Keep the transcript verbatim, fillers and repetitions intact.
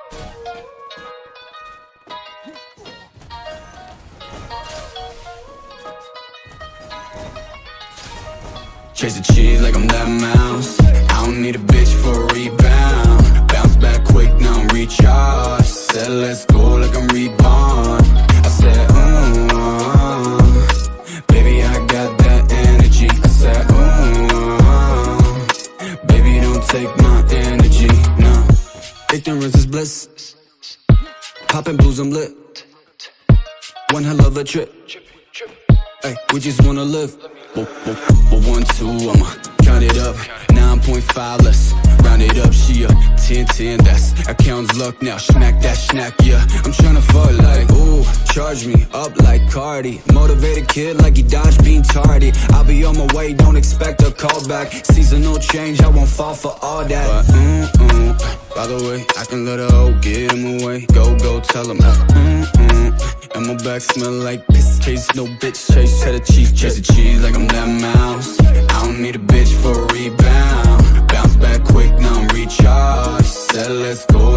Chase the cheese like I'm that mouse. I don't need a bitch for a rebound. Bounce back quick, now I'm recharged. Said let's go like I'm reborn. I said, ooh, uh, baby, I got that energy. I said, ooh, uh, baby, don't take my energy, no. Ignorance is bliss. Poppin' blues, I'm lit. One hell of a trip. Ay, we just wanna live. Well, well, well, one, two, I'ma count it up. Nine point five, let's round it up. She a ten, ten, that's account's luck now. Smack that snack, yeah. I'm tryna fuck like, ooh, charge me up like Cardi. Motivated kid like he dodged being tardy. I'll be on my way, don't expect a call back. Seasonal change, I won't fall for all that. But, mm, mm, by the way, I can let her hoe get him away. Go, go, tell him, uh, mm, mm. And my back smell like piss. Chase no bitch, chase cheddar cheese. Chase the cheese like I'm that mouse. I don't need a bitch for a rebound. Bounce back quick, now I'm recharged. Said let's go